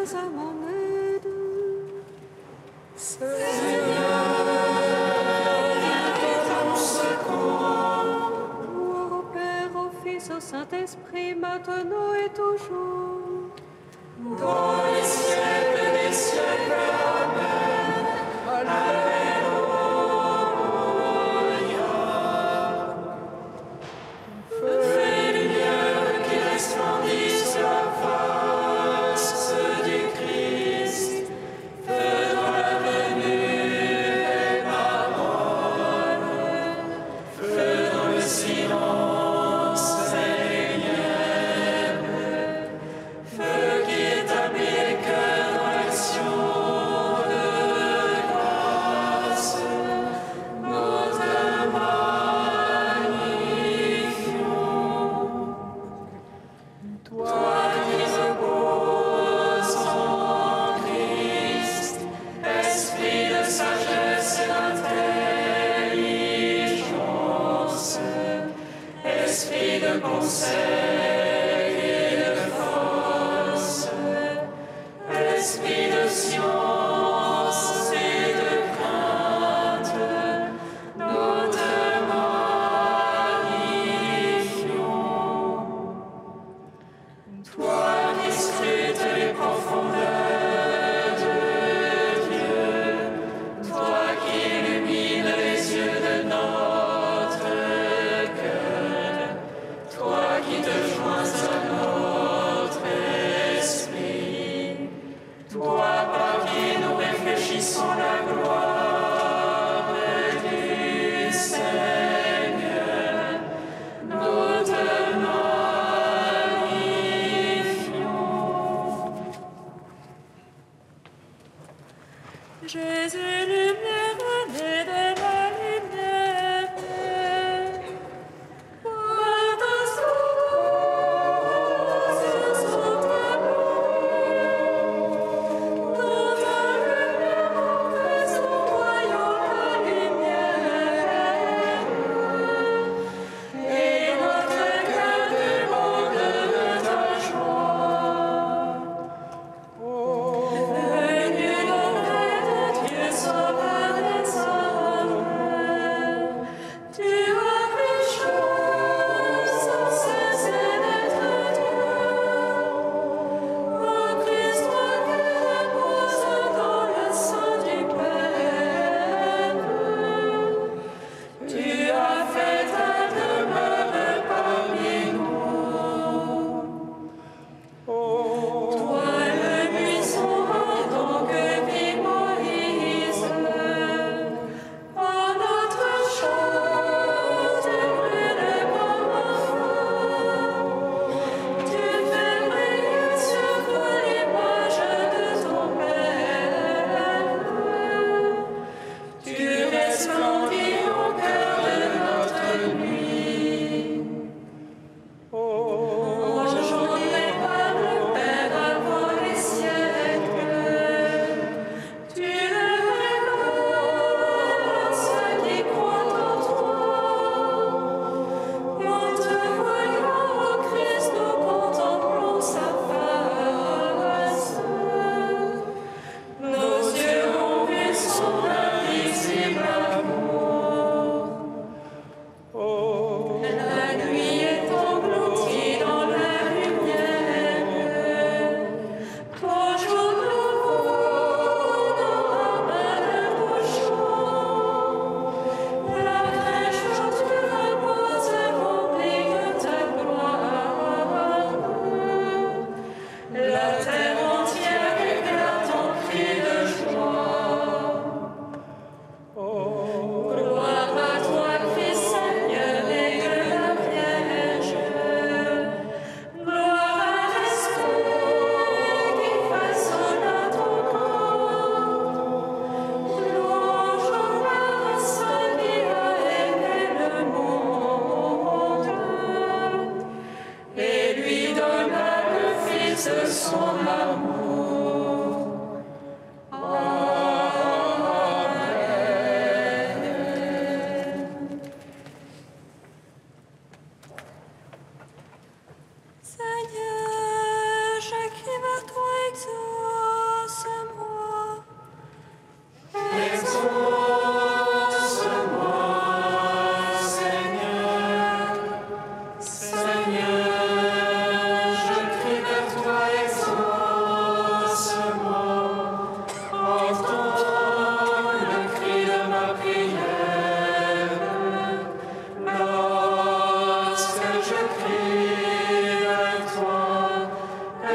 à mon aide. Seigneur, viens à mon secours. Gloire au Père, au Fils, au Saint-Esprit, maintenant et toujours. Dans les siècles des siècles. Amen. Alléluia. Feu et lumière qui resplendissent la face du Christ. Feu dans la venue et la mort. Feu dans le silence et les ténèbres. Feu qui établit les cœurs dans l'action de grâce. Nous te magnifions. Toi qui reposes en Christ, esprit de sagesse et d'intelligence, esprit de conseil et de force, esprit de science et de crainte, nous te magnifions. Toi qui scrutes les profondeurs de Dieu, toi qui illumines les yeux de notre cœur, toi qui te joins à notre esprit, toi par qui nous réfléchissons la gloire du Seigneur, nous te magnifions. Jésus, lumière née de la lumière, par ta souffrance sur son tableau, dans ta lumière entre son royaume la lumière, et notre cœur déborde de ta joie. Venu auprès de Dieu sauveur des hommes, tu as pris chose sans cesser d'être Dieu. Ô Christ, toi qui reposes dans le sein du Père, tu as fait ta demeure parmi nous. Toi le buisson ardent que vit Moïse, par notre chant tu brûles comme un feu. Tu fais briller sur nous l'image de ton Père. Tu resplendis au cœur de notre nuit. Engendré par le Père avant les siècles, tu le révèles à ceux qui croient en toi. Et en te voyant, ô Christ, nous contemplons sa face. Nos yeux ont vu son invisible amour. La nuit est engloutie dans la lumière. Ton jour nouveau nous ramène au chant. La crèche où tu reposes est remplie de ta gloire. La terre entière éclate en cris de joie. Gloire à toi, Christ Seigneur et de la Vierge. Gloire à l'Esprit qui façonna ton corps. Louange au Père Saint qui a aimé le monde et lui donna le Fils de son amour. Seigneur, je crie vers toi exauce.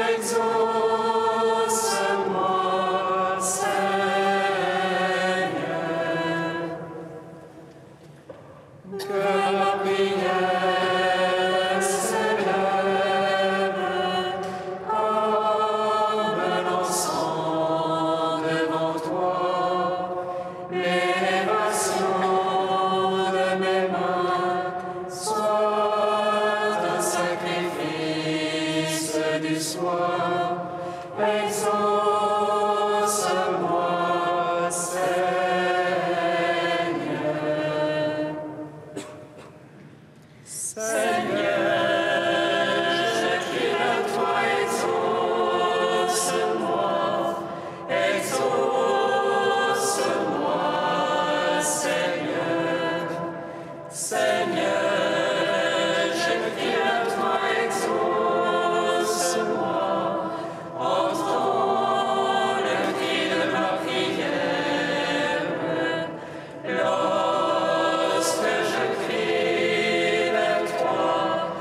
Exauce-moi, Seigneur, que ma prière s'élève comme l'encens devant toi, l'élévation de mes mains soit un sacrifice du soir. Exauce-moi, Seigneur. Seigneur, je crie à toi, exauce-moi. Exauce-moi, Seigneur. Seigneur, je crie à toi, exauce-moi. Entends le cri de ma prière. Lorsque je crie vers toi,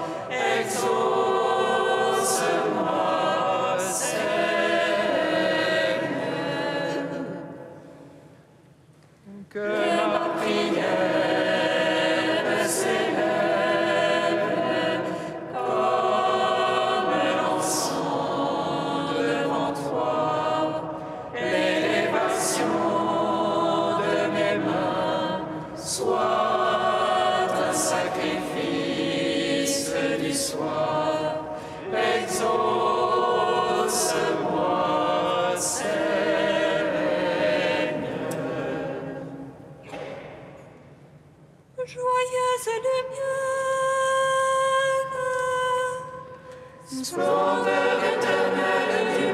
exauce-moi, Seigneur. Que ma prière s'élève comme l'encens devant toi, l'élévation de mes mains soit un sacrifice du soir. Exauce-moi, Seigneur. Joyeuse lumière, Splendeur éternelle du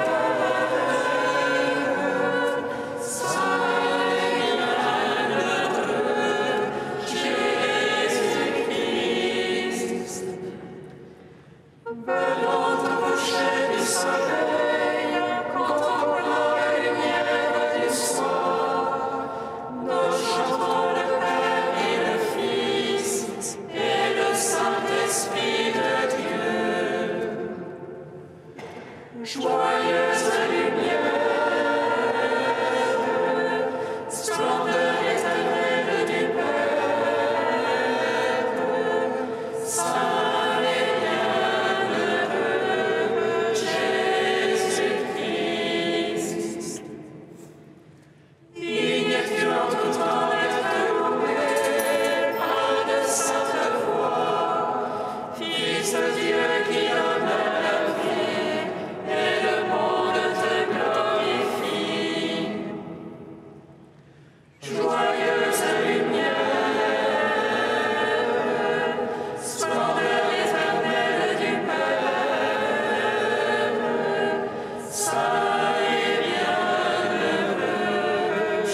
Père, Saint et bienheureux Jésus-Christ, venant au coucher du soleil, contemplant la lumière du soir, nous chantons le Père et le Fils et le Saint-Esprit de Dieu. Joyeuse lumière, splendeur éternelle du Père, Saint et bienheureux Jésus-Christ. Digne es-tu en tout temps d'être loué par de sainte voix, Fils de Dieu qui donne la vie, et le monde te glorifie. Joyeuse lumière, splendeur éternelle du Père, Saint et bienheureux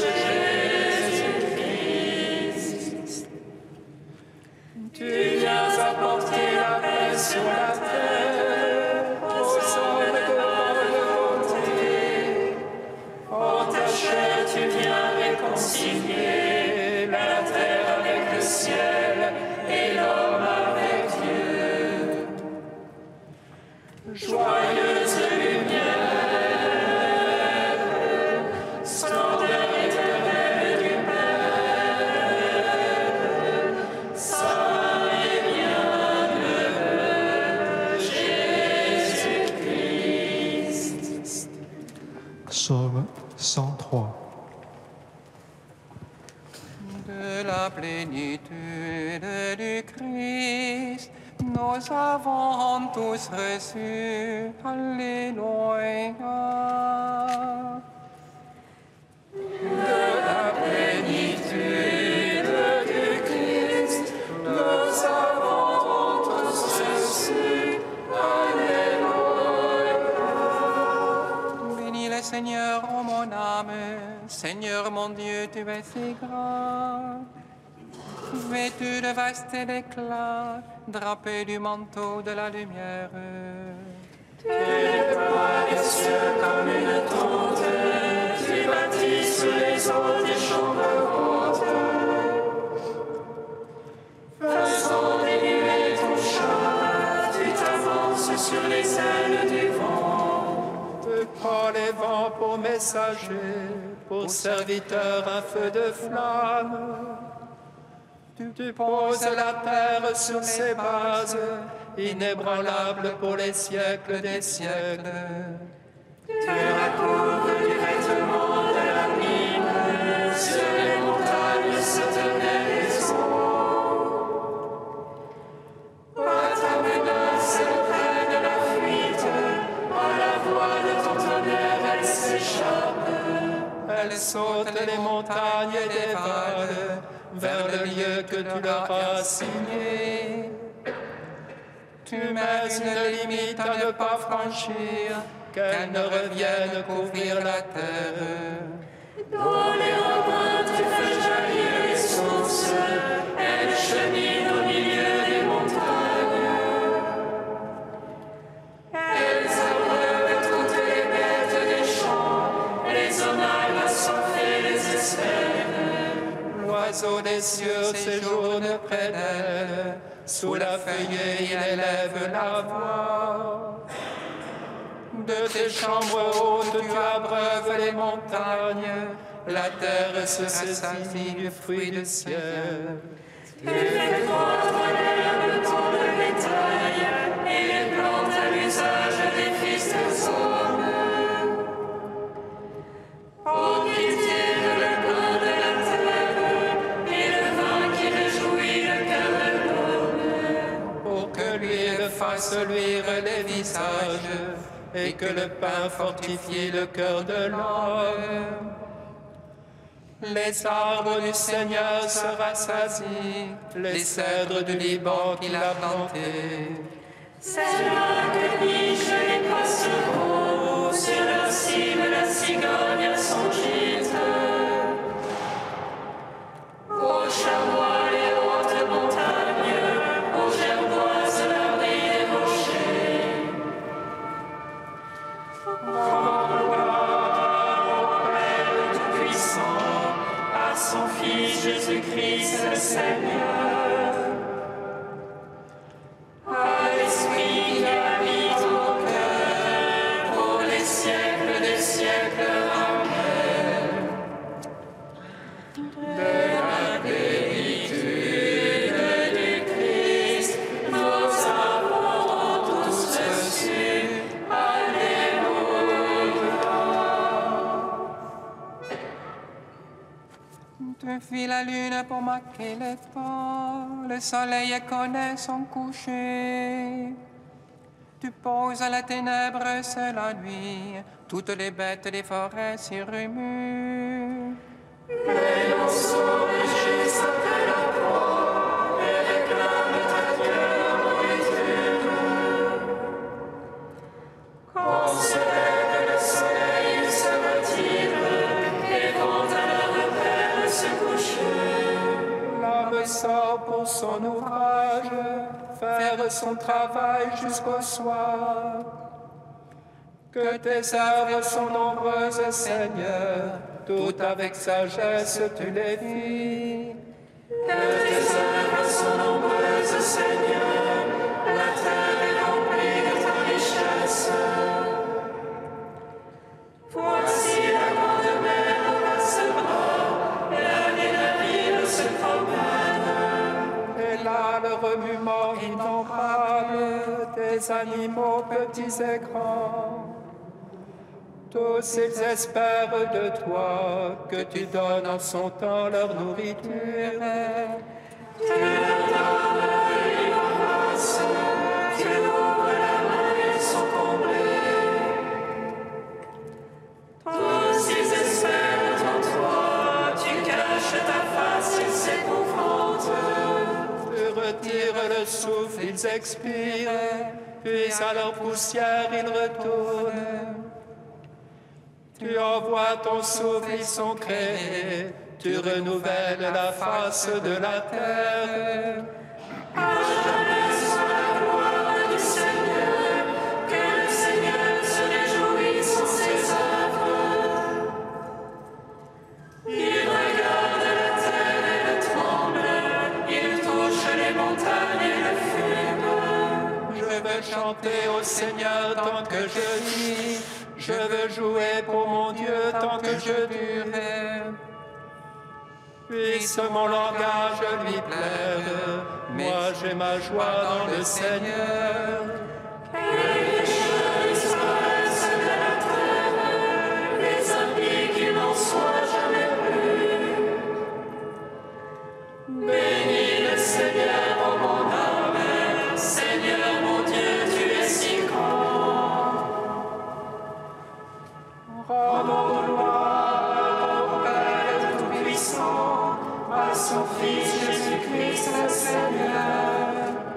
Jésus-Christ. Tu viens apporter la paix sur la terre, aux hommes de bonne volonté. En ta chair, tu viens réconcilier la terre avec le ciel et l'homme avec Dieu. Joyeuse lumière, splendeur éternelle du Père, Saint et bienheureux Jésus-Christ. Psaume 103. De la plénitude du Christ, nous avons tous reçu. Alléluia. De la plénitude du Christ, nous avons tous reçu. Alléluia. Bénis le Seigneur, ô mon âme. Seigneur mon Dieu, tu es si grand. Vêtu de vaste éclat, drapé du manteau de la lumière. Tu déploies les cieux comme une tente, tu bâtis sur les eaux des chambres hautes. Faisant dénuer ton char, tu t'avances sur les ailes du vent. prends pour messager, pour serviteur un feu de flamme. Tu poses la terre sur ses bases, inébranlable pour les siècles des siècles. Tu la couvres du vêtement de la mine, sur les montagnes se tenaient les eaux. À ta menace, elles prennent la fuite, à la voix de ton tonnerre, elles s'échappent. Elles sautent les montagnes et dévalent vers le lieu que tu leur as assigné. Tu mets une limite à ne pas franchir, qu'elles ne reviennent couvrir la terre. Dans les ravins, tu fais jaillir les sources, elles cheminent au milieu des montagnes. Elles abreuvent toutes les bêtes des champs, les onagres assoiffés les espèrent. L'oiseau des cieux séjourne près d'elle, sous la feuillée il élève la voix. De tes chambres hautes tu abreuves les montagnes, la terre se saisit du fruit du ciel. Tu fais croître l'herbe dans le bétail, et les plantes à l'usage des fils des hommes. Eau qui tire le pain de la terre, et le vin qui réjouit le cœur de l'homme. Pour que l'huile fasse luire les visages, et que le pain fortifie le cœur de l'homme. Les arbres du Seigneur se rassasient, les cèdres du Liban qu'il a plantés. C'est là que nichent les passereaux, sur leur cime la cigogne à son gîte. Aux chamois les hautes montagnes, aux gerboises l'abri des rochers. À son Fils Jésus-Christ le Seigneur, à l'Esprit qui habite au cœur, pour les siècles des siècles. Amen. De la plénitude du Christ, nous avons tous reçu. Tu fis la lune pour marquer les temps, le soleil connaît son coucher. Tu poses à la ténèbre, c'est la nuit, toutes les bêtes des forêts s'y remuent. Les lionceaux rugissent après la proie et réclament ta Dieu la nourriture. Quand se lève le soleil, il se retire, et vont à leur repère se coucher. L'homme sort pour son ouvrage, faire son travail jusqu'au soir. Que tes œuvres sont nombreuses, Seigneur, toutes avec sagesse tu les vis. Que tes œuvres sont nombreuses, Seigneur, la terre est remplie de ta richesse. Voici la grande mer passera, là les navires se promènent. Et là le remuement innombrable des animaux petits et grands. Tous ils espèrent de toi que tu donnes en son temps leur nourriture. Tu leur donnes une grâce, tu ouvres la main, ils sont comblés. Tous ils espèrent en toi, tu caches ta face, ils s'épouvantent. Tu retires le souffle, ils expirent, puis à leur poussière ils retournent. Tu envoies ton souffle, ils sont créés, tu renouvelles la face de la terre. À jamais soit la gloire du Seigneur, que le Seigneur se réjouisse en ses œuvres. Il regarde la terre et le tremble, il touche les montagnes et le fume. Je veux chanter au Seigneur tant que que je dis, je veux jouer pour mon Dieu tant que je durerai. Puisse mon langage lui plaire, moi j'ai ma joie dans le Seigneur. Que les choses paraissent de la terre, les impies qu'il n'en soit jamais plus. Bénis le Seigneur, ô mon âme, Seigneur mon Dieu, tu es si grand. Rendons gloire au Père Tout-Puissant, à son Fils Jésus-Christ le Seigneur,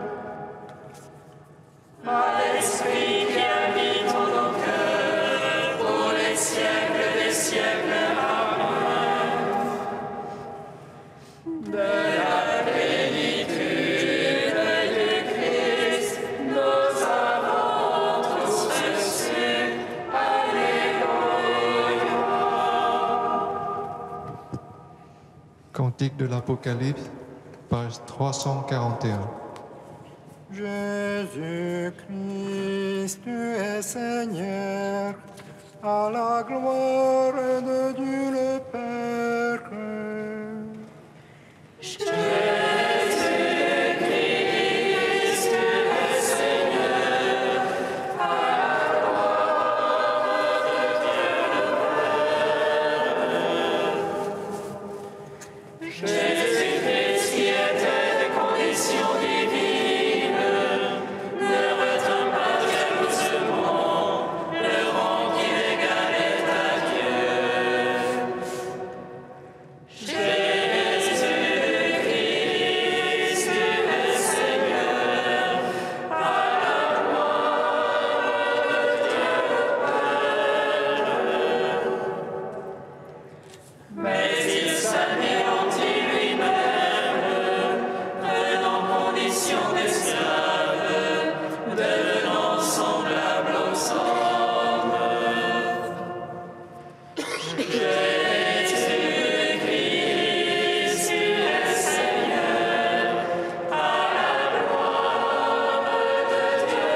À l'Esprit qui habite en nos cœurs, pour les siècles des siècles. Amen. de la plénitude du Christ, nous avons tous reçu. Cantique de l'Apocalypse, page 341. Jésus-Christ, tu es Seigneur, à la gloire de Dieu le Père. Jésus-Christ qui était des conditions divines, ne retint pas jalousement le rang qui l'égalait à Dieu. Jésus-Christ, tu es Seigneur, à la gloire de Dieu le Père. Mais il s'anéantit lui-même, prenant condition d'esclave, devenant semblable aux hommes. Jésus-Christ, tu es Seigneur, à la gloire de Dieu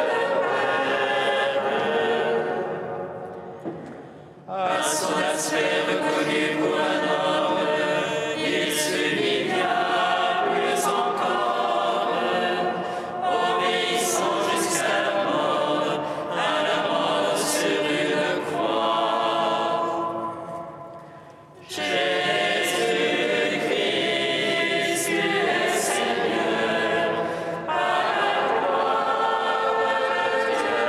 le Père. À son aspect reconnu pour un homme, il s'humilia plus encore, obéissant jusqu'à la mort sur une croix. Jésus-Christ, tu es Seigneur, à la gloire de Dieu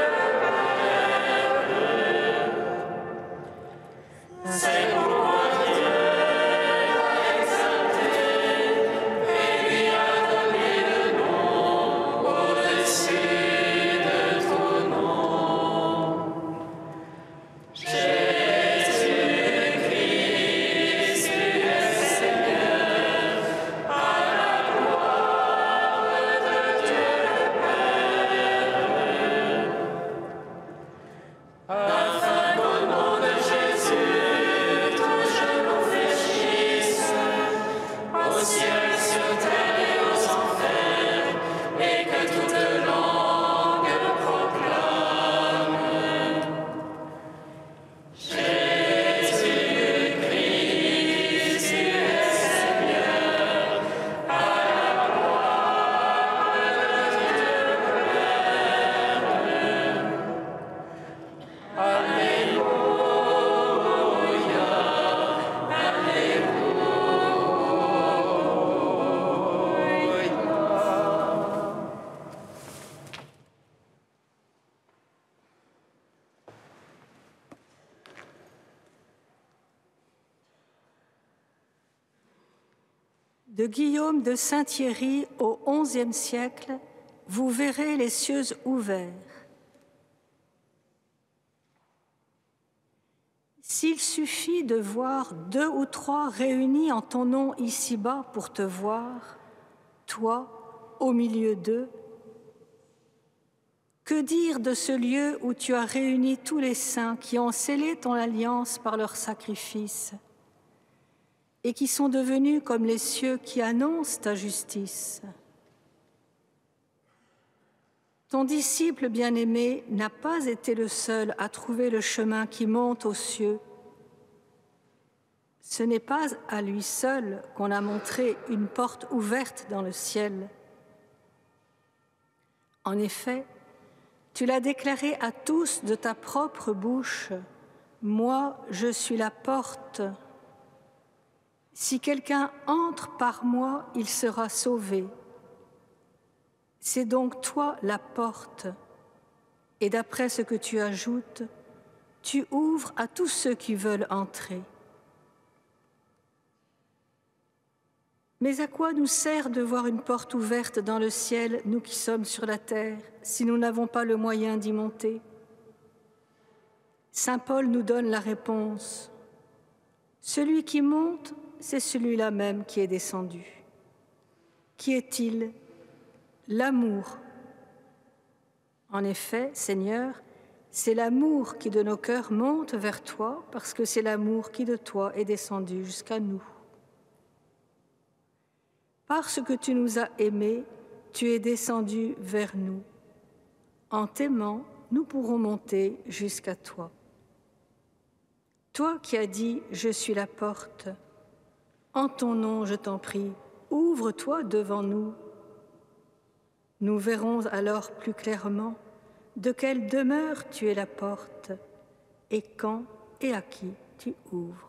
le Père. C'est pourquoi Dieu l'a exalté et lui a donné le nom au-dessus de tout nom. Jésus-Christ, tu es Seigneur, à la gloire de Dieu le Père. Afin qu'au nom de Jésus, tout genou fléchisse, au ciel, sur terre et aux enfers, et que toute langue proclame: Jésus-Christ, tu es Seigneur, à la gloire de Dieu le Père. Alléluia, Alléluia. De Guillaume de Saint-Thierry au XIe siècle, vous verrez les cieux ouverts. S'il suffit de voir 2 ou 3 réunis en ton nom ici-bas pour te voir, toi, au milieu d'eux, que dire de ce lieu où tu as réuni tous les saints qui ont scellé ton alliance par leur sacrifice et qui sont devenus comme les cieux qui annoncent ta justice? Ton disciple bien-aimé n'a pas été le seul à trouver le chemin qui monte aux cieux. Ce n'est pas à lui seul qu'on a montré une porte ouverte dans le ciel. En effet, tu l'as déclaré à tous de ta propre bouche. Moi, je suis la porte. Si quelqu'un entre par moi, il sera sauvé. C'est donc toi la porte. Et d'après ce que tu ajoutes, tu ouvres à tous ceux qui veulent entrer. Mais à quoi nous sert de voir une porte ouverte dans le ciel, nous qui sommes sur la terre, si nous n'avons pas le moyen d'y monter? Saint Paul nous donne la réponse. Celui qui monte, c'est celui-là même qui est descendu. Qui est-il? L'amour. En effet, Seigneur, c'est l'amour qui de nos cœurs monte vers toi, parce que c'est l'amour qui de toi est descendu jusqu'à nous. Parce que tu nous as aimés, tu es descendu vers nous. En t'aimant, nous pourrons monter jusqu'à toi. Toi qui as dit « Je suis la porte », en ton nom, je t'en prie, ouvre-toi devant nous. Nous verrons alors plus clairement de quelle demeure tu es la porte et quand et à qui tu ouvres.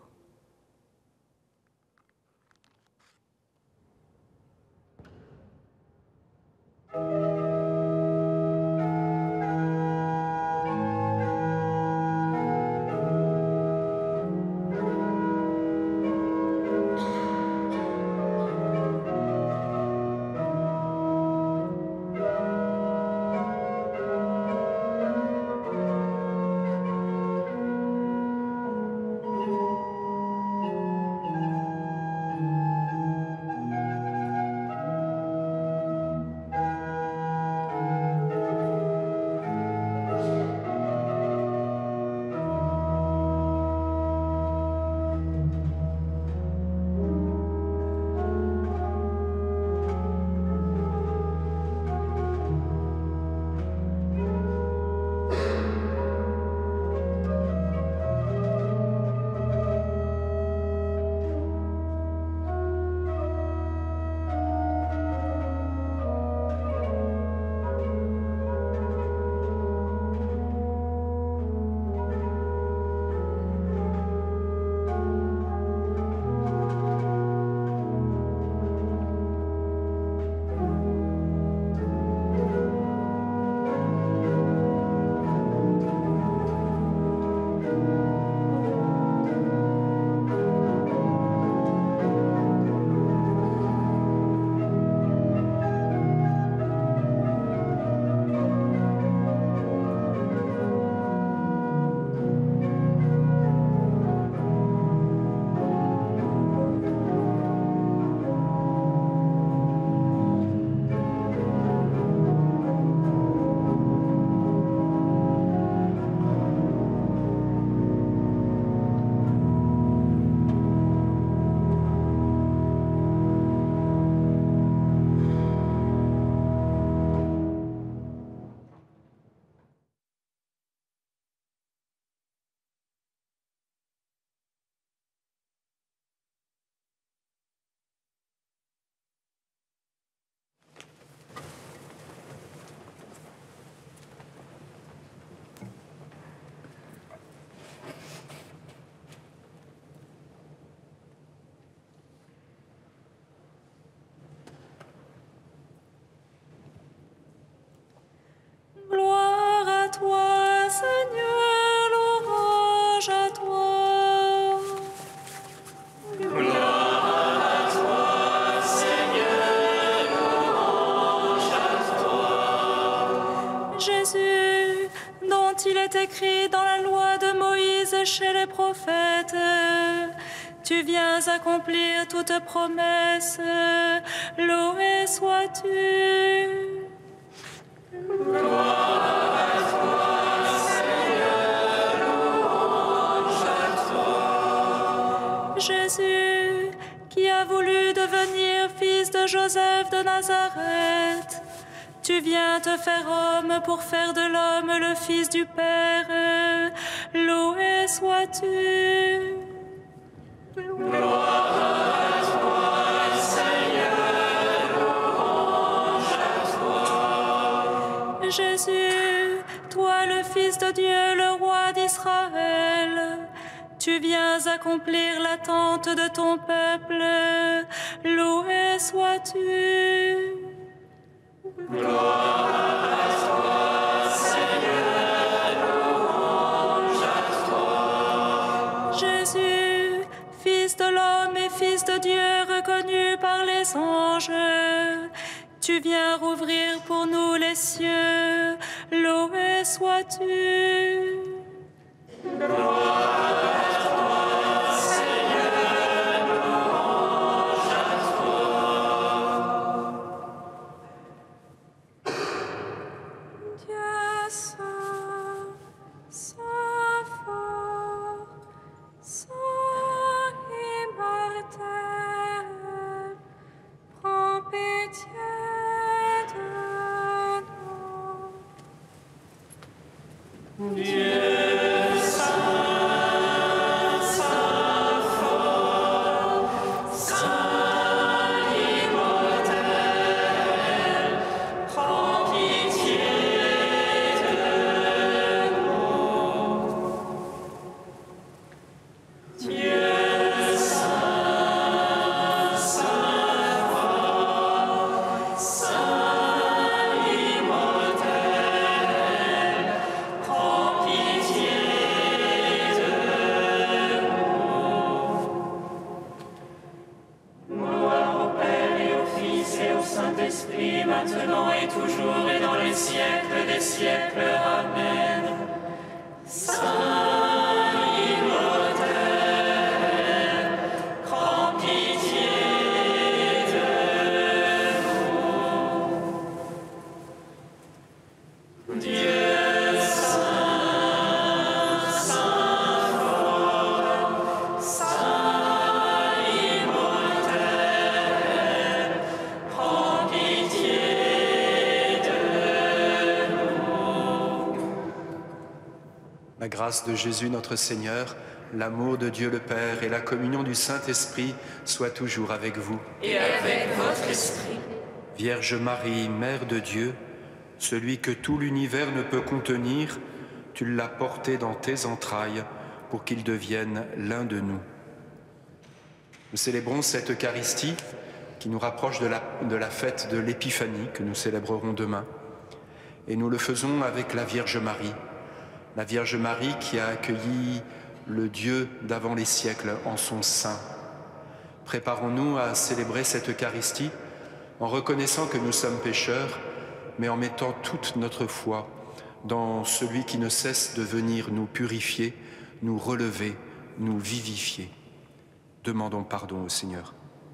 Écrit dans la loi de Moïse et chez les prophètes, tu viens accomplir toute promesse, loué sois-tu. Gloire à toi, Seigneur, louange à toi. Jésus, qui a voulu devenir fils de Joseph de Nazareth, Tu viens te faire homme pour faire de l'homme le Fils du Père. Loué sois-tu. Gloire à toi, Seigneur, louange à toi. Jésus, toi le Fils de Dieu, le roi d'Israël, tu viens accomplir l'attente de ton peuple. Loué sois-tu. Gloire à toi, Seigneur, louange à toi. Jésus, Fils de l'homme et Fils de Dieu reconnu par les anges, tu viens rouvrir pour nous les cieux. Loué sois-tu. Gloire à toi, Seigneur, louange à toi. Dieu saint, saint fort, saint immortel, prends pitié de nous. Dieu saint, saint fort, saint immortel, prends pitié de nous. Dieu saint, saint fort, saint immortel, prends pitié de nous. Gloire au Père et au Fils et au Saint-Esprit, maintenant et toujours et dans les siècles des siècles. Amen. Saint immortel, prends pitié de nous. Dieu saint, saint fort, saint immortel, prends pitié de nous. La grâce de Jésus notre Seigneur, l'amour de Dieu le Père et la communion du Saint-Esprit soient toujours avec vous. Et avec votre esprit. Vierge Marie, Mère de Dieu, celui que tout l'univers ne peut contenir, tu l'as porté dans tes entrailles pour qu'il devienne l'un de nous. Nous célébrons cette Eucharistie qui nous rapproche de la fête de l'Épiphanie que nous célébrerons demain. Et nous le faisons avec la Vierge Marie. La Vierge Marie qui a accueilli le Dieu d'avant les siècles en son sein. Préparons-nous à célébrer cette Eucharistie en reconnaissant que nous sommes pécheurs, mais en mettant toute notre foi dans celui qui ne cesse de venir nous purifier, nous relever, nous vivifier. Demandons pardon au Seigneur.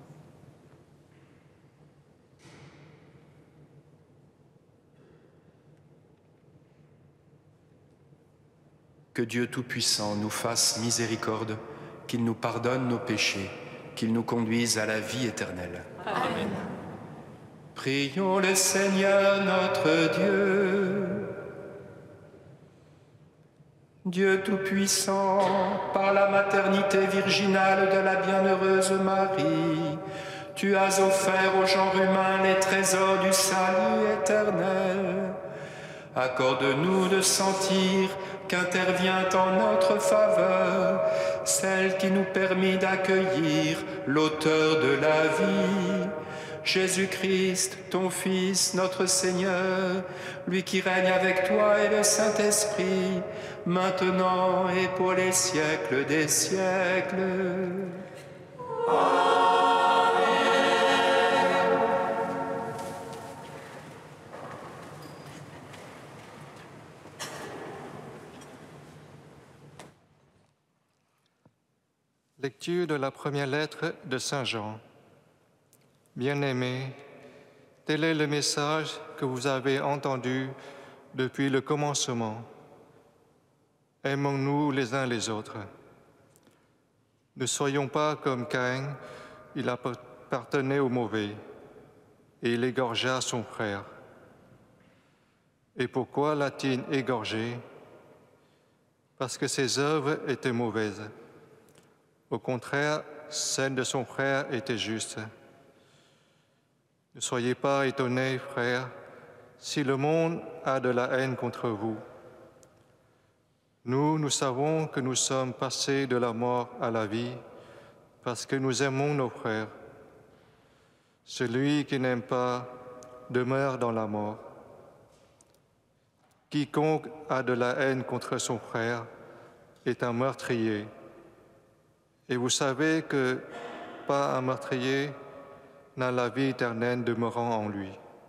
Que Dieu Tout-Puissant nous fasse miséricorde, qu'il nous pardonne nos péchés, qu'il nous conduise à la vie éternelle. Amen. Prions le Seigneur notre Dieu. Dieu Tout-Puissant, par la maternité virginale de la bienheureuse Marie, tu as offert au genre humain les trésors du salut éternel. Accorde-nous de sentir qu'intervient en notre faveur celle qui nous permit d'accueillir l'auteur de la vie, Jésus-Christ, ton Fils, notre Seigneur, lui qui règne avec toi et le Saint-Esprit, maintenant et pour les siècles des siècles. Lecture de la première lettre de Saint Jean. Bien-aimés, tel est le message que vous avez entendu depuis le commencement. Aimons-nous les uns les autres. Ne soyons pas comme Caïn, il appartenait au mauvais, et il égorgea son frère. Et pourquoi l'a-t-il égorgé? Parce que ses œuvres étaient mauvaises. Au contraire, celles de son frère étaient justes. Ne soyez pas étonnés, frères, si le monde a de la haine contre vous. Nous savons que nous sommes passés de la mort à la vie parce que nous aimons nos frères. Celui qui n'aime pas demeure dans la mort. Quiconque a de la haine contre son frère est un meurtrier. Et vous savez que pas un meurtrier n'a la vie éternelle demeurant en lui.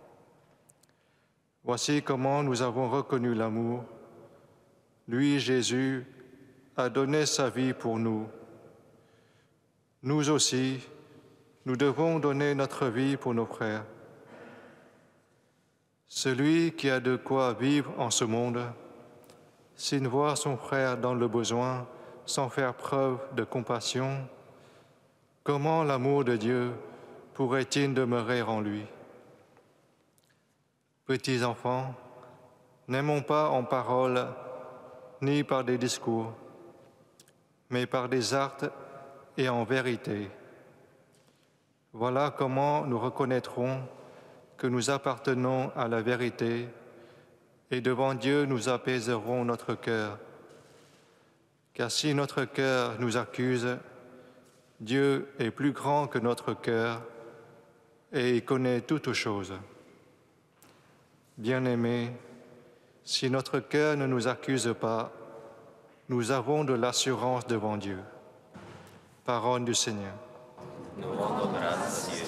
Voici comment nous avons reconnu l'amour. Lui, Jésus, a donné sa vie pour nous. Nous aussi, nous devons donner notre vie pour nos frères. Celui qui a de quoi vivre en ce monde, s'il voit son frère dans le besoin sans faire preuve de compassion, comment l'amour de Dieu pourrait-il demeurer en lui? Petits enfants, n'aimons pas en parole ni par des discours, mais par des actes et en vérité. Voilà comment nous reconnaîtrons que nous appartenons à la vérité et devant Dieu nous apaiserons notre cœur. Car si notre cœur nous accuse, Dieu est plus grand que notre cœur et il connaît toutes choses. Bien-aimés, si notre cœur ne nous accuse pas, nous avons de l'assurance devant Dieu. Parole du Seigneur. Nous rendons grâce à Dieu.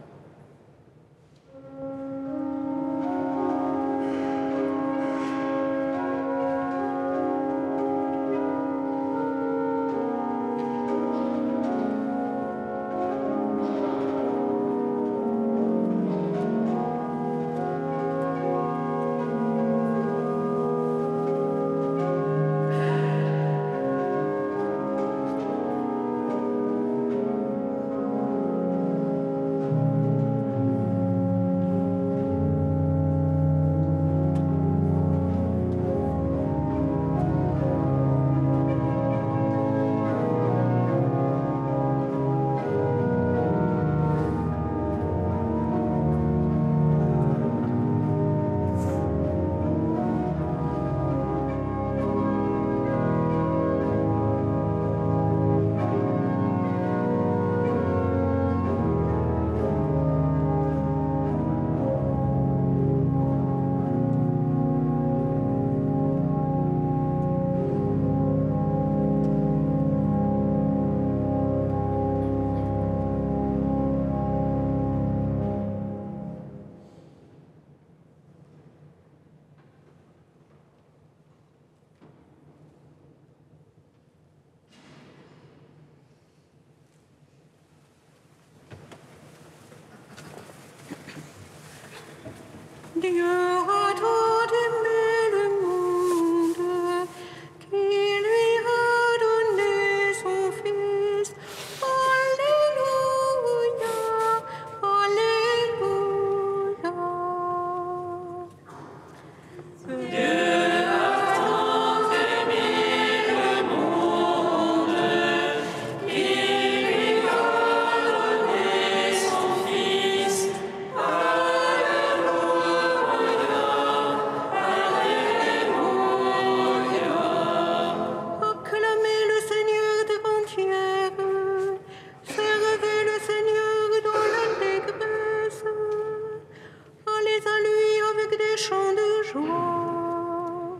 Dieu a tant aimé le monde qu'il lui a donné son Fils. Alléluia, Alléluia. Acclamez le Seigneur des entières, servez le Seigneur dans l'allégresse, allez à lui avec des chants de joie.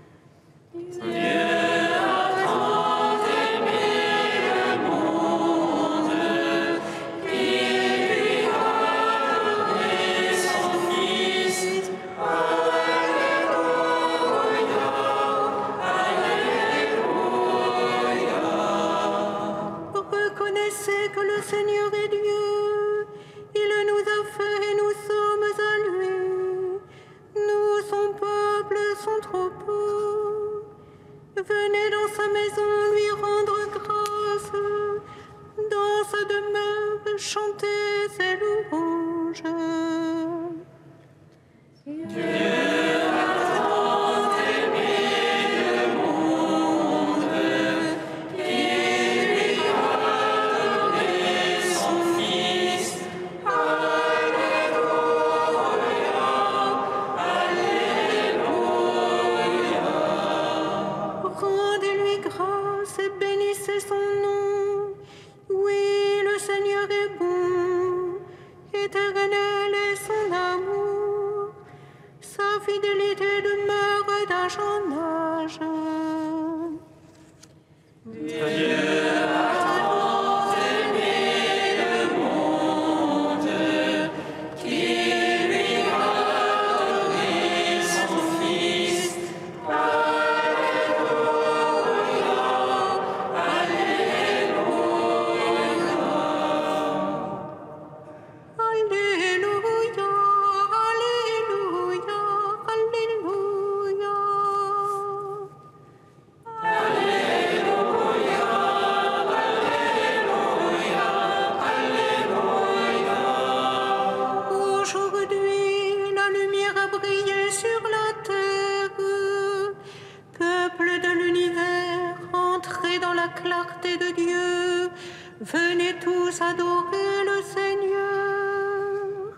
Reconnaissez que le Seigneur est Dieu, il nous a fait et nous sommes à lui, nous son peuple, son troupeau. Venez dans sa maison lui rendre grâce, dans sa demeure chanter ses louanges. Dieu clarté de Dieu. Venez tous adorer le Seigneur.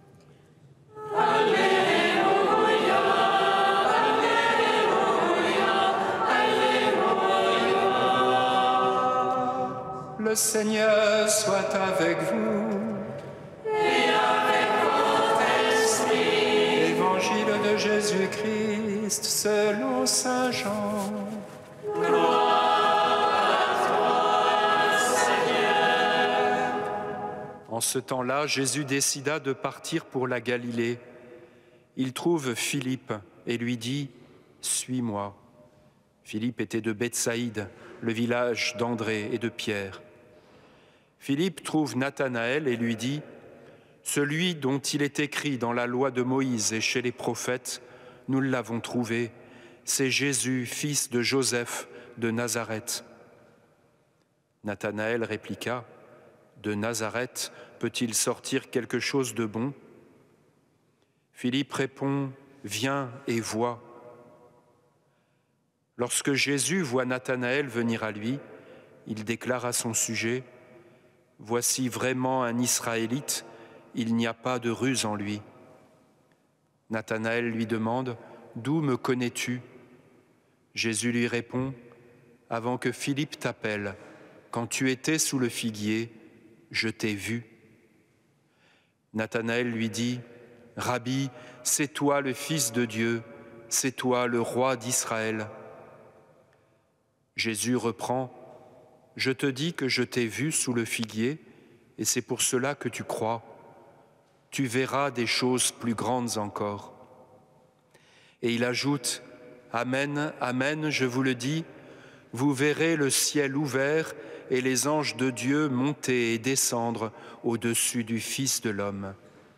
Alléluia, Alléluia, Alléluia. Le Seigneur soit avec vous. Et avec votre esprit. Évangile de Jésus-Christ selon saint Jean. En ce temps-là, Jésus décida de partir pour la Galilée. Il trouve Philippe et lui dit « Suis-moi ». Philippe était de Bethsaïde, le village d'André et de Pierre. Philippe trouve Nathanaël et lui dit « Celui dont il est écrit dans la loi de Moïse et chez les prophètes, nous l'avons trouvé. C'est Jésus, fils de Joseph de Nazareth. » Nathanaël répliqua « De Nazareth peut-il sortir quelque chose de bon ?» Philippe répond « Viens et vois ». Lorsque Jésus voit Nathanaël venir à lui, il déclare à son sujet « Voici vraiment un Israélite, il n'y a pas de ruse en lui. » Nathanaël lui demande « D'où me connais-tu » Jésus lui répond « Avant que Philippe t'appelle, quand tu étais sous le figuier, je t'ai vu. » Nathanaël lui dit « Rabbi, c'est toi le Fils de Dieu, c'est toi le roi d'Israël. » Jésus reprend « Je te dis que je t'ai vu sous le figuier, et c'est pour cela que tu crois. Tu verras des choses plus grandes encore. » Et il ajoute « Amen, amen, je vous le dis, vous verrez le ciel ouvert et les anges de Dieu monter et descendre au-dessus du Fils de l'homme. »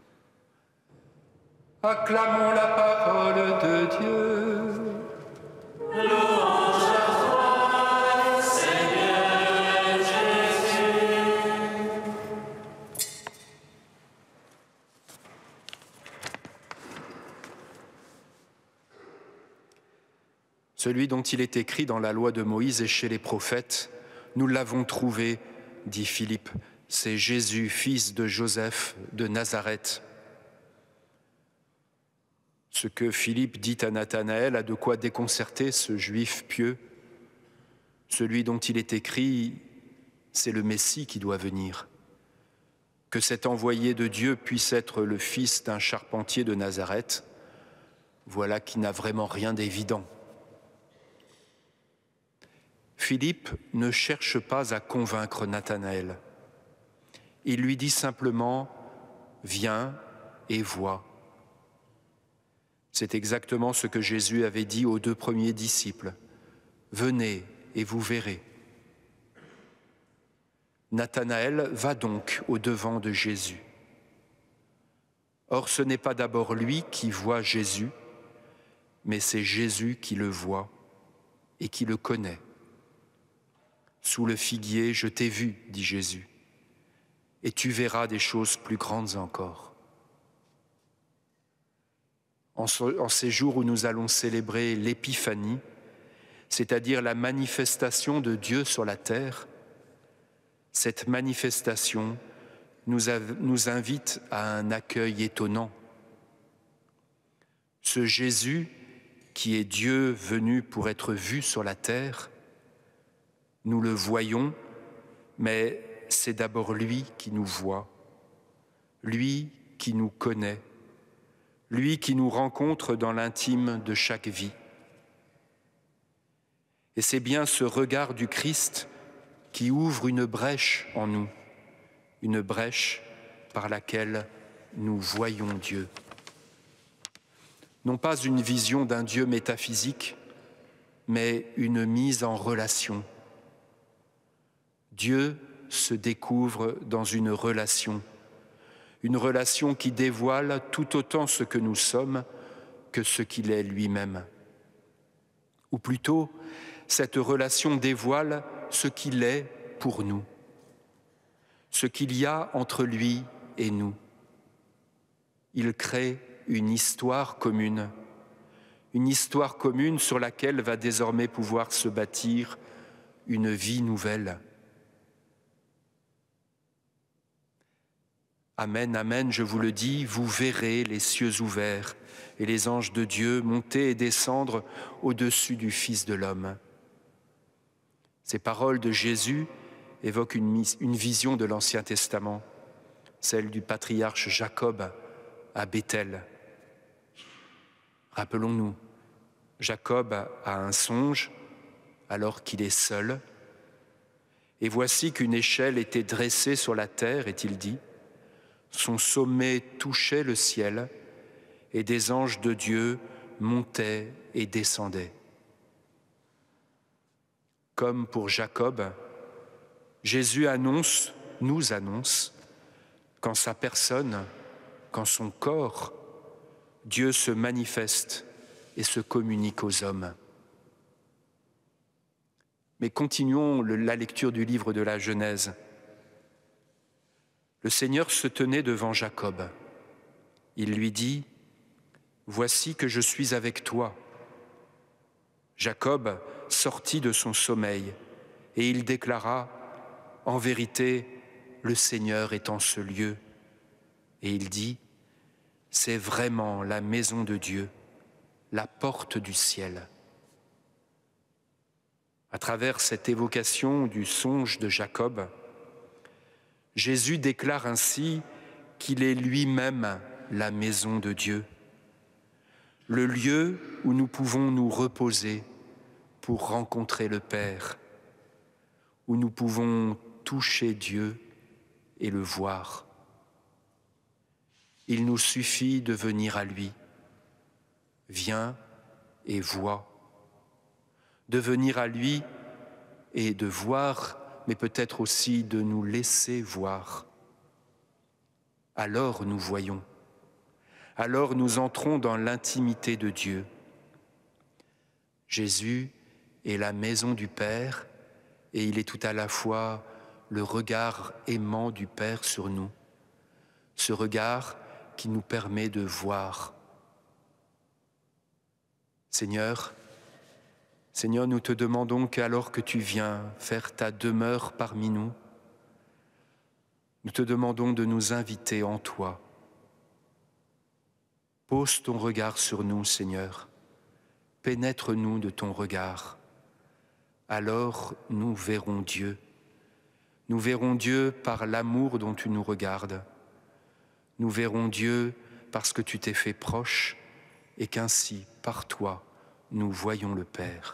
Acclamons la parole de Dieu. Louange à toi, Seigneur Jésus. Celui dont il est écrit dans la loi de Moïse et chez les prophètes, nous l'avons trouvé, dit Philippe, c'est Jésus, fils de Joseph de Nazareth. Ce que Philippe dit à Nathanaël a de quoi déconcerter ce juif pieux. Celui dont il est écrit, c'est le Messie qui doit venir. Que cet envoyé de Dieu puisse être le fils d'un charpentier de Nazareth, voilà qui n'a vraiment rien d'évident. Philippe ne cherche pas à convaincre Nathanaël. Il lui dit simplement « Viens et vois ». C'est exactement ce que Jésus avait dit aux 2 premiers disciples. « Venez et vous verrez ». Nathanaël va donc au-devant de Jésus. Or, ce n'est pas d'abord lui qui voit Jésus, mais c'est Jésus qui le voit et qui le connaît. « Sous le figuier, je t'ai vu, dit Jésus, et tu verras des choses plus grandes encore. » En ces jours où nous allons célébrer l'Épiphanie, c'est-à-dire la manifestation de Dieu sur la terre, cette manifestation nous invite à un accueil étonnant. Ce Jésus, qui est Dieu venu pour être vu sur la terre, nous le voyons, mais c'est d'abord lui qui nous voit, lui qui nous connaît, lui qui nous rencontre dans l'intime de chaque vie. Et c'est bien ce regard du Christ qui ouvre une brèche en nous, une brèche par laquelle nous voyons Dieu. Non pas une vision d'un Dieu métaphysique, mais une mise en relation. Dieu se découvre dans une relation qui dévoile tout autant ce que nous sommes que ce qu'il est lui-même. Ou plutôt, cette relation dévoile ce qu'il est pour nous, ce qu'il y a entre lui et nous. Il crée une histoire commune sur laquelle va désormais pouvoir se bâtir une vie nouvelle. Amen, amen, je vous le dis, vous verrez les cieux ouverts et les anges de Dieu monter et descendre au-dessus du Fils de l'homme. Ces paroles de Jésus évoquent une vision de l'Ancien Testament, celle du patriarche Jacob à Béthel. Rappelons-nous, Jacob a un songe alors qu'il est seul, et voici qu'une échelle était dressée sur la terre, est-il dit, son sommet touchait le ciel, et des anges de Dieu montaient et descendaient. Comme pour Jacob, Jésus nous annonce qu'en sa personne, qu'en son corps, Dieu se manifeste et se communique aux hommes. Mais continuons la lecture du livre de la Genèse. Le Seigneur se tenait devant Jacob. Il lui dit : « Voici que je suis avec toi. » Jacob sortit de son sommeil et il déclara : « En vérité, le Seigneur est en ce lieu. » Et il dit : « C'est vraiment la maison de Dieu, la porte du ciel. » À travers cette évocation du songe de Jacob, Jésus déclare ainsi qu'il est lui-même la maison de Dieu, le lieu où nous pouvons nous reposer pour rencontrer le Père, où nous pouvons toucher Dieu et le voir. Il nous suffit de venir à lui. Viens et vois. De venir à lui et de voir, mais peut-être aussi de nous laisser voir. Alors nous voyons. Alors nous entrons dans l'intimité de Dieu. Jésus est la maison du Père et il est tout à la fois le regard aimant du Père sur nous, ce regard qui nous permet de voir. Seigneur, nous te demandons qu'alors que tu viens faire ta demeure parmi nous, nous te demandons de nous inviter en toi. Pose ton regard sur nous, Seigneur. Pénètre-nous de ton regard. Alors nous verrons Dieu. Nous verrons Dieu par l'amour dont tu nous regardes. Nous verrons Dieu parce que tu t'es fait proche et qu'ainsi, par toi, nous voyons le Père.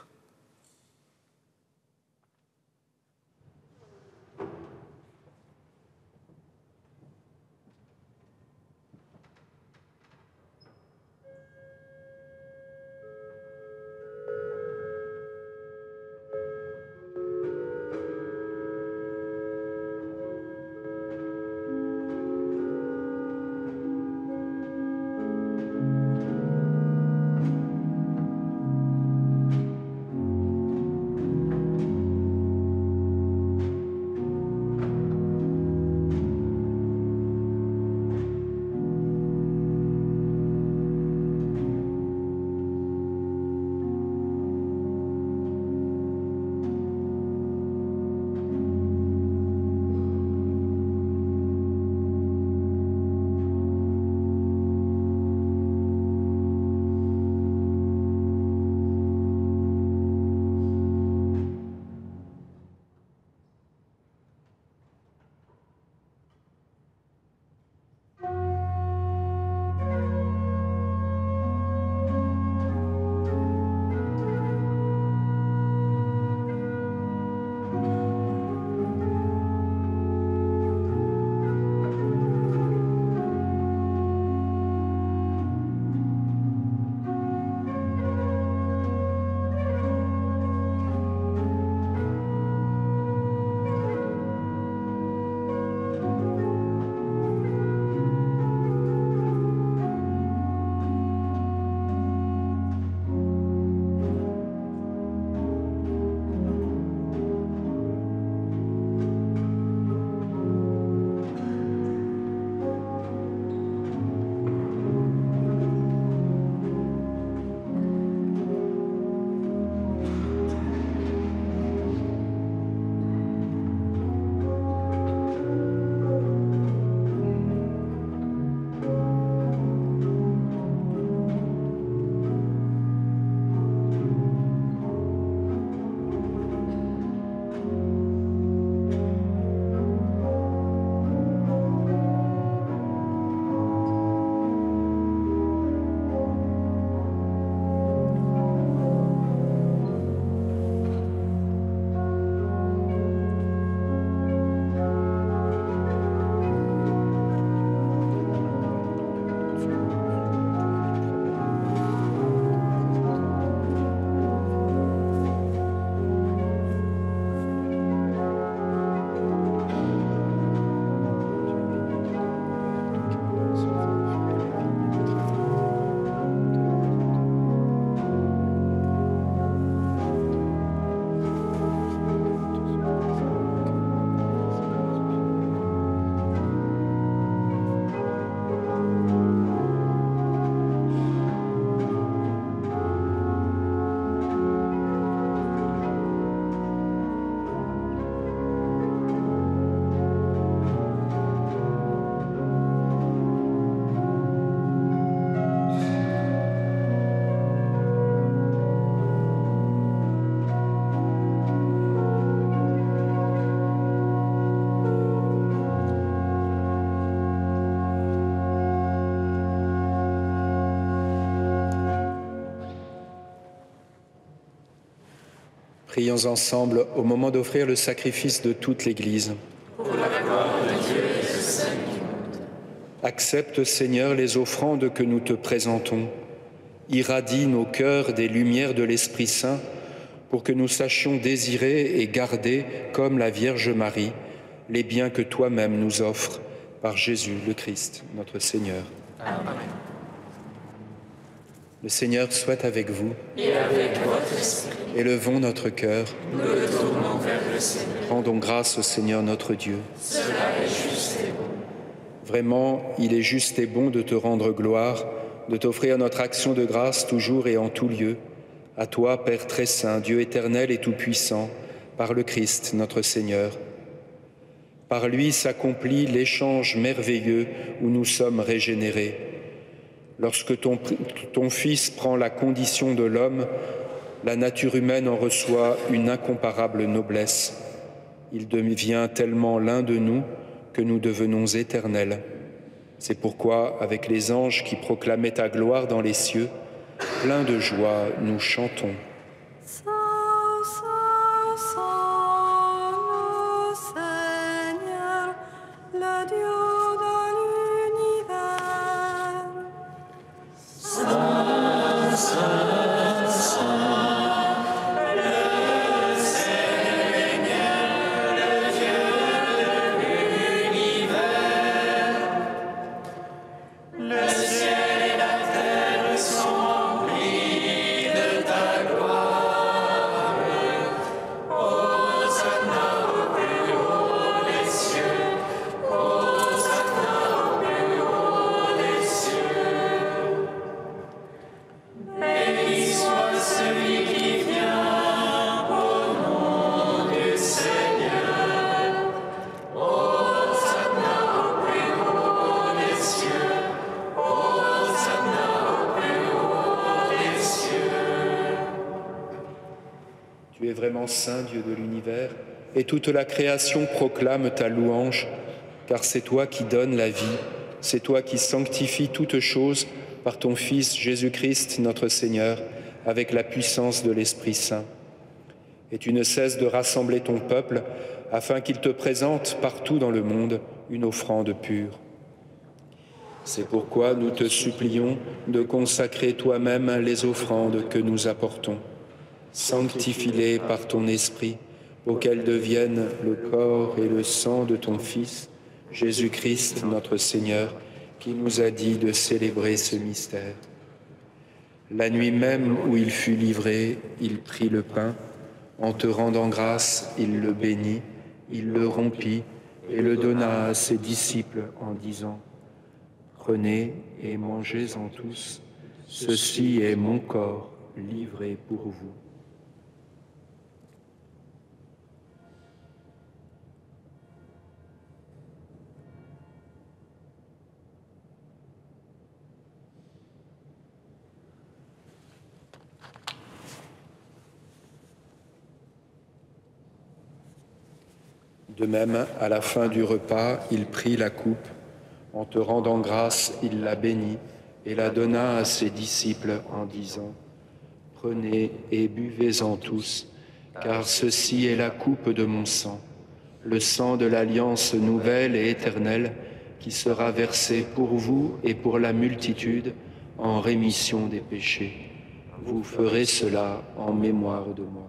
Prions ensemble au moment d'offrir le sacrifice de toute l'Église. Pour la gloire de Dieu et le salut du monde. Accepte, Seigneur, les offrandes que nous te présentons. Irradie nos cœurs des lumières de l'Esprit Saint pour que nous sachions désirer et garder, comme la Vierge Marie, les biens que toi-même nous offres par Jésus le Christ, notre Seigneur. Amen. Le Seigneur soit avec vous. Et avec votre esprit. Élevons notre cœur. Nous le tournons vers le Seigneur. Rendons grâce au Seigneur notre Dieu. Cela est juste et bon. Vraiment, il est juste et bon de te rendre gloire, de t'offrir notre action de grâce toujours et en tout lieu. À toi, Père très saint, Dieu éternel et tout-puissant, par le Christ, notre Seigneur. Par lui s'accomplit l'échange merveilleux où nous sommes régénérés. Lorsque ton Fils prend la condition de l'homme, la nature humaine en reçoit une incomparable noblesse. Il devient tellement l'un de nous que nous devenons éternels. C'est pourquoi, avec les anges qui proclamaient ta gloire dans les cieux, pleins de joie, nous chantons. Saint, Saint, Saint, le Seigneur, le Dieu de l'univers. Saint, Saint, Saint, le Seigneur, le Dieu de l'univers. Le ciel et la terre sont remplis de ta gloire. Hosanna au plus haut des cieux. Hosanna au plus haut des cieux. Béni soit celui qui vient au nom du Seigneur. Hosanna au plus haut des cieux. Hosanna au plus haut des cieux. Tu es vraiment saint, Dieu de l'univers, et toute la création proclame ta louange, car c'est toi qui donnes la vie, c'est toi qui sanctifies toutes choses par ton Fils Jésus-Christ, notre Seigneur, avec la puissance de l'Esprit Saint. Et tu ne cesses de rassembler ton peuple afin qu'il te présente partout dans le monde une offrande pure. C'est pourquoi nous te supplions de consacrer toi-même les offrandes que nous apportons. Sanctifie-les par ton Esprit, pour qu'elles deviennent le corps et le sang de ton Fils, Jésus-Christ, notre Seigneur, qui nous a dit de célébrer ce mystère. La nuit même où il fut livré, il prit le pain. En te rendant grâce, il le bénit, il le rompit et le donna à ses disciples en disant : Prenez et mangez-en tous, ceci est mon corps livré pour vous. De même, à la fin du repas, il prit la coupe. En te rendant grâce, il la bénit et la donna à ses disciples en disant : Prenez et buvez-en tous, car ceci est la coupe de mon sang, le sang de l'alliance nouvelle et éternelle qui sera versé pour vous et pour la multitude en rémission des péchés. Vous ferez cela en mémoire de moi.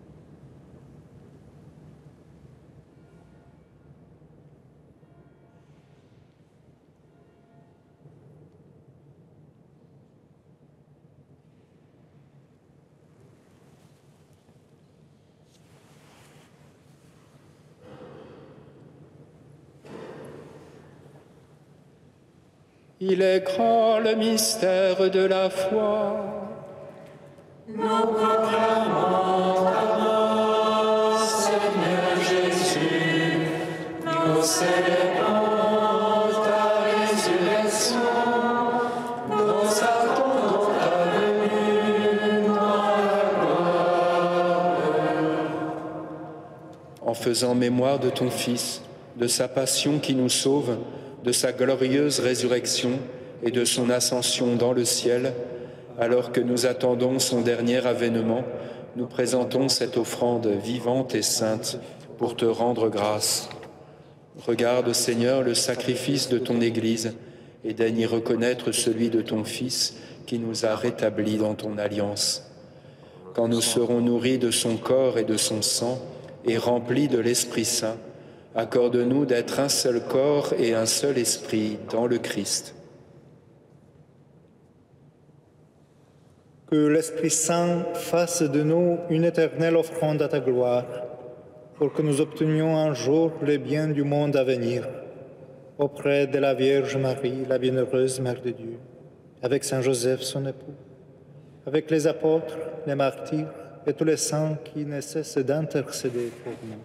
Il est grand le mystère de la foi. Nous proclamons ta mort, Seigneur Jésus. Nous célébrons ta résurrection. Nous attendons ta venue dans la gloire. En faisant mémoire de ton Fils, de sa passion qui nous sauve, de sa glorieuse résurrection et de son ascension dans le ciel, alors que nous attendons son dernier avènement, nous présentons cette offrande vivante et sainte pour te rendre grâce. Regarde, Seigneur, le sacrifice de ton Église et daigne y reconnaître celui de ton Fils qui nous a rétablis dans ton alliance. Quand nous serons nourris de son corps et de son sang et remplis de l'Esprit Saint, accorde-nous d'être un seul corps et un seul esprit dans le Christ. Que l'Esprit Saint fasse de nous une éternelle offrande à ta gloire, pour que nous obtenions un jour les biens du monde à venir, auprès de la Vierge Marie, la bienheureuse Mère de Dieu, avec Saint Joseph, son époux, avec les apôtres, les martyrs et tous les saints qui ne cessent d'intercéder pour nous.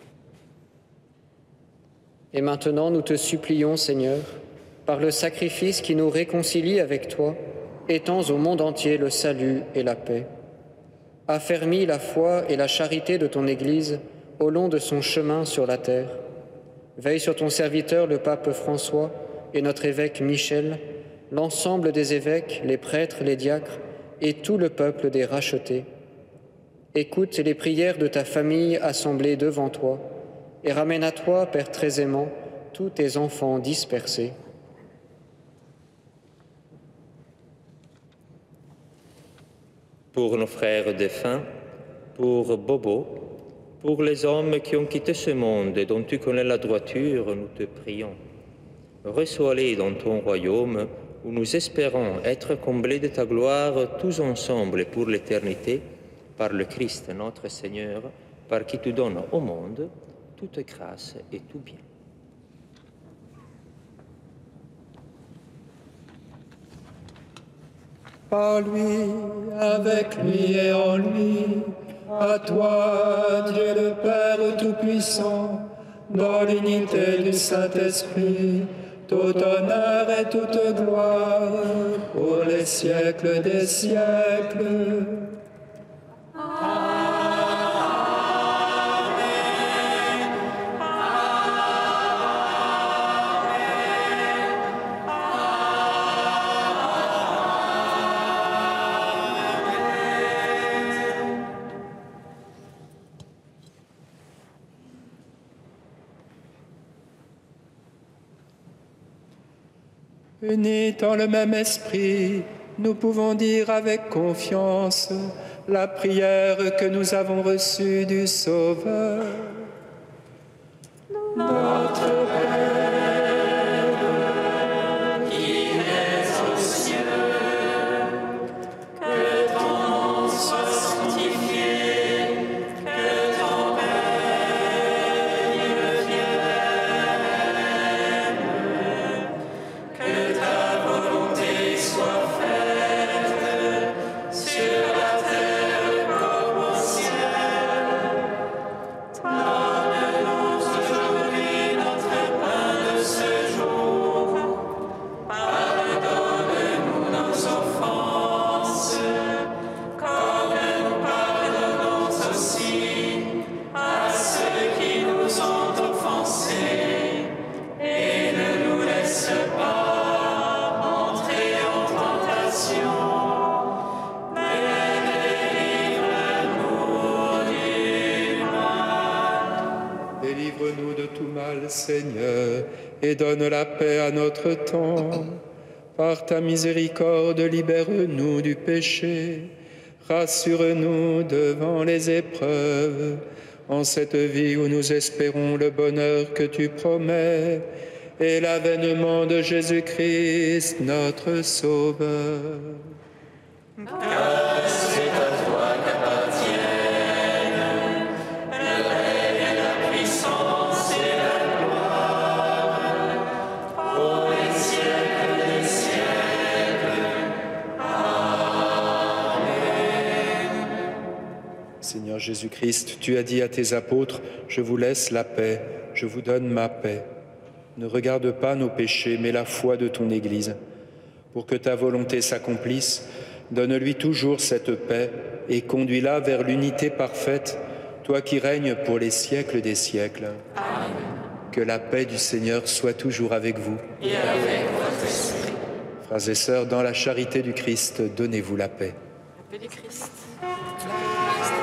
Et maintenant, nous te supplions, Seigneur, par le sacrifice qui nous réconcilie avec toi, étends au monde entier le salut et la paix. Affermis la foi et la charité de ton Église au long de son chemin sur la terre. Veille sur ton serviteur, le pape François, et notre évêque Michel, l'ensemble des évêques, les prêtres, les diacres, et tout le peuple des rachetés. Écoute les prières de ta famille assemblée devant toi, et ramène à toi, Père très aimant, tous tes enfants dispersés. Pour nos frères défunts, pour Bobo, pour les hommes qui ont quitté ce monde et dont tu connais la droiture, nous te prions. Reçois-les dans ton royaume, où nous espérons être comblés de ta gloire tous ensemble pour l'éternité, par le Christ notre Seigneur, par qui tu donnes au monde toute grâce et tout bien. Par lui, avec lui et en lui, à toi, Dieu le Père Tout-Puissant, dans l'unité du Saint-Esprit, tout honneur et toute gloire, pour les siècles des siècles. Unis dans le même esprit, nous pouvons dire avec confiance la prière que nous avons reçue du Sauveur. Notre Père, qui es aux cieux, que ton nom soit sanctifié, que ton règne vienne, que ta volonté soit faite sur la terre comme au ciel. Donne-nous aujourd'hui notre pain de ce jour. Pardonne-nous nos offenses, comme nous pardonnons aussi à ceux qui nous ont offensés. Et ne nous laisse pas entrer en tentation, mais délivre-nous du mal. Délivre-nous de tout mal, Seigneur, et donne la paix à notre temps. Par ta miséricorde, libère-nous du péché. Rassure-nous devant les épreuves, en cette vie où nous espérons le bonheur que tu promets et l'avènement de Jésus-Christ, notre Sauveur. Car c'est à toi qu'appartiennent le règne et la puissance et la gloire pour les siècles des siècles. Amen. Seigneur Jésus-Christ, tu as dit à tes apôtres, « Je vous laisse la paix, je vous donne ma paix ». Ne regarde pas nos péchés, mais la foi de ton Église. Pour que ta volonté s'accomplisse, donne-lui toujours cette paix et conduis-la vers l'unité parfaite, toi qui règnes pour les siècles des siècles. Amen. Que la paix du Seigneur soit toujours avec vous. Et avec votre esprit. Frères et sœurs, dans la charité du Christ, donnez-vous la paix. La paix du Christ.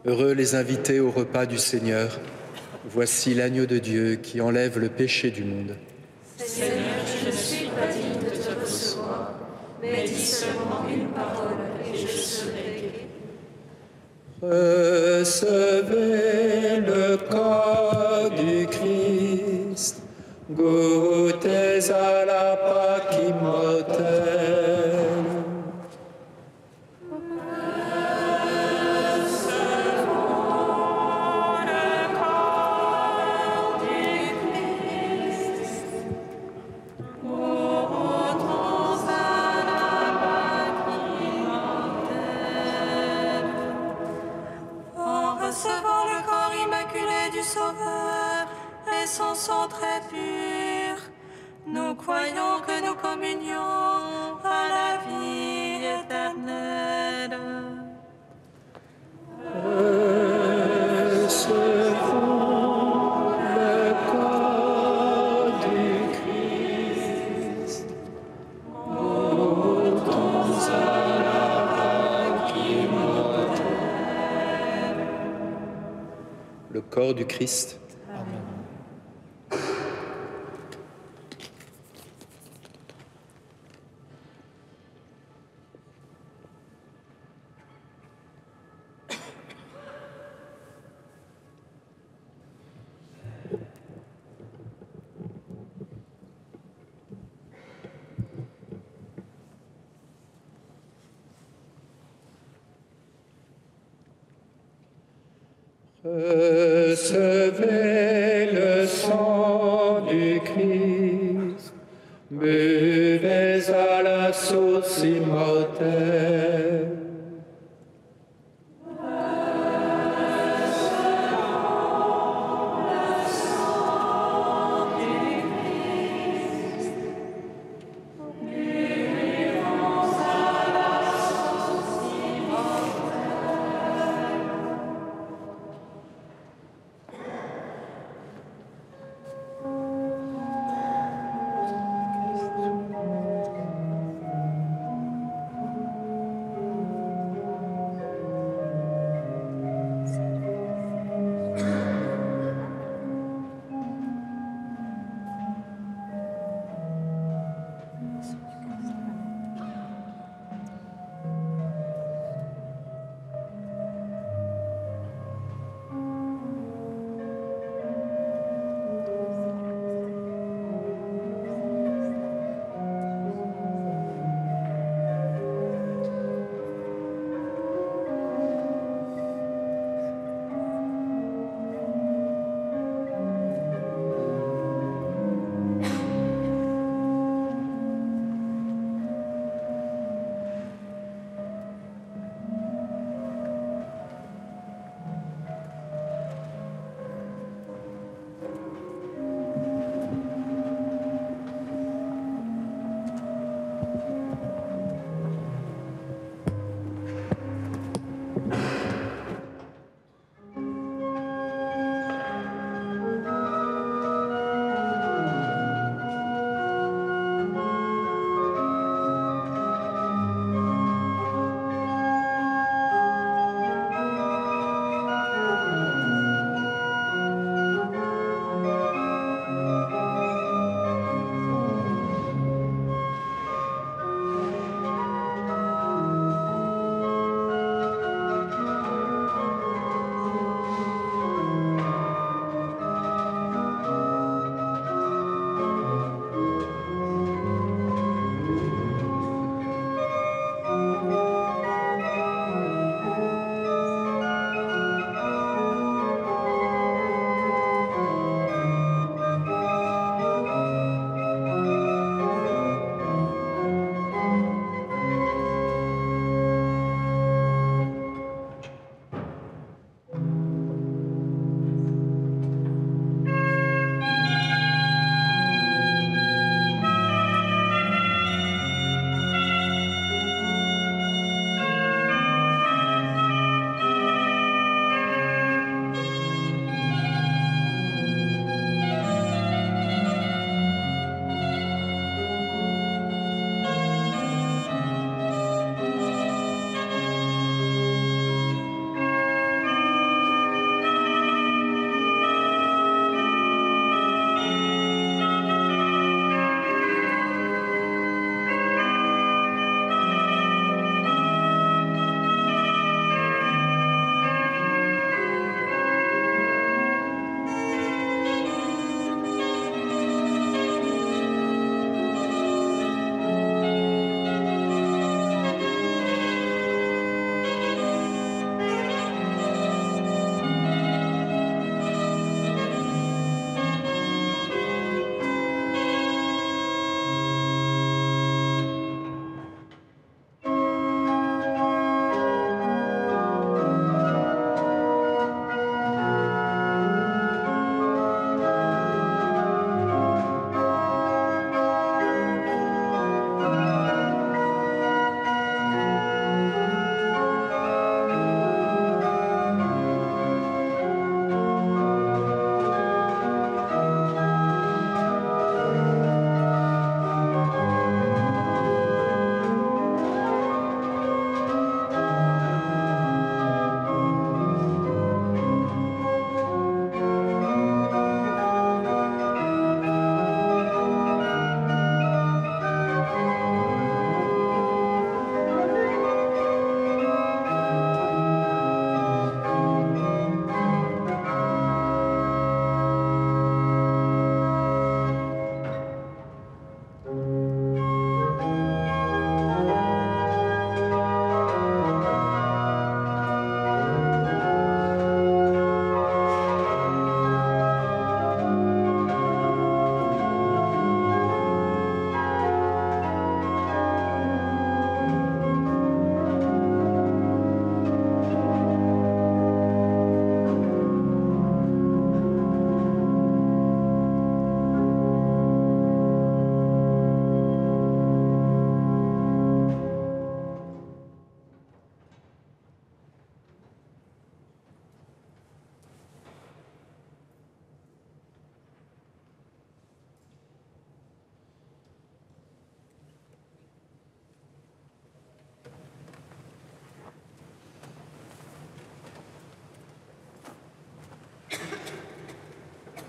Heureux les invités au repas du Seigneur. Voici l'agneau de Dieu qui enlève le péché du monde. Seigneur, je ne suis pas digne de te recevoir, mais dis seulement une parole et je serai guéri. Recevez le corps du Christ, goûtez à la Pâque immortelle. Son sang très pur, nous croyons que nous communions à la vie éternelle. Recevons le corps du Christ, goûtons à la Pâque immortelle. Le corps du Christ. Recevez le sang du Christ, buvez à la source immortelle.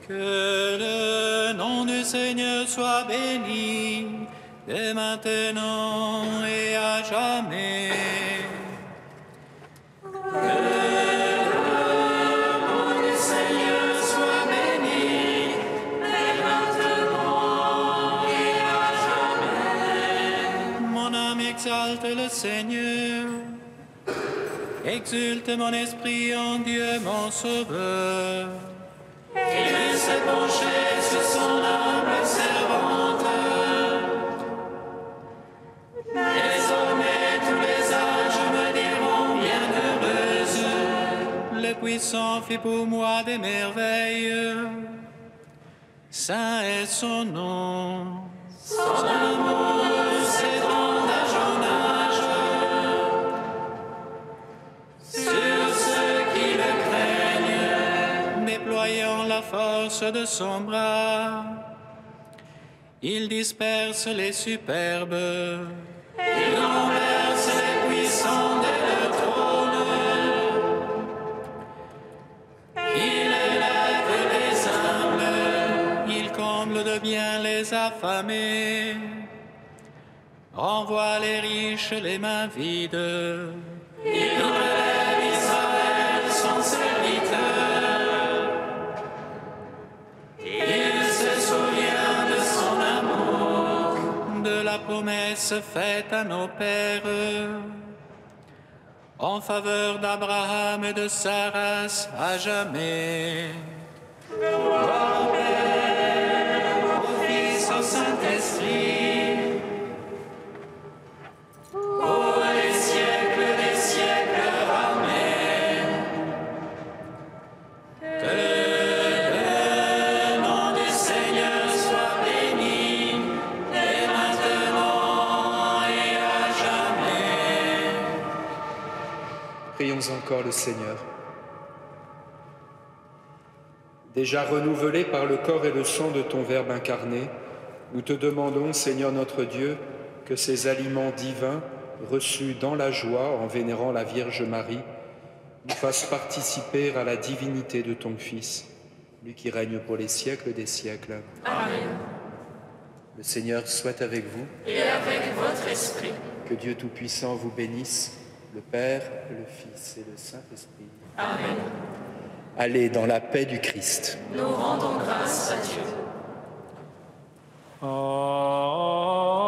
Que le nom du Seigneur soit béni, dès maintenant et à jamais. Exalte le Seigneur, exulte mon esprit en Dieu mon Sauveur. Il s'est penché sur son humble servante. Désormais tous les âges me diront bienheureuse. Le puissant fit pour moi des merveilles. Saint est son nom. Son amour s'étend d'âge en âge sur ceux qui le craignent, déployant la force de son bras. Il disperse les superbes, il renverse les puissants de leur trône. Il élève les humbles, il comble de bien les affamés, renvoie les riches les mains vides. Il relève Israël, son serviteur. Il se souvient de son amour, de la promesse faite à nos pères, en faveur d'Abraham et de sa race à jamais. Gloire au Père, au Fils, au Saint-Esprit, Prions encore le Seigneur. Déjà renouvelés par le corps et le sang de ton Verbe incarné, nous te demandons, Seigneur notre Dieu, que ces aliments divins, reçus dans la joie en vénérant la Vierge Marie, nous fassent participer à la divinité de ton Fils, lui qui règne pour les siècles des siècles. Amen. Le Seigneur soit avec vous. Et avec votre esprit. Que Dieu Tout-Puissant vous bénisse, le Père, le Fils et le Saint-Esprit. Amen. Allez dans la paix du Christ. Nous rendons grâce à Dieu. Amen.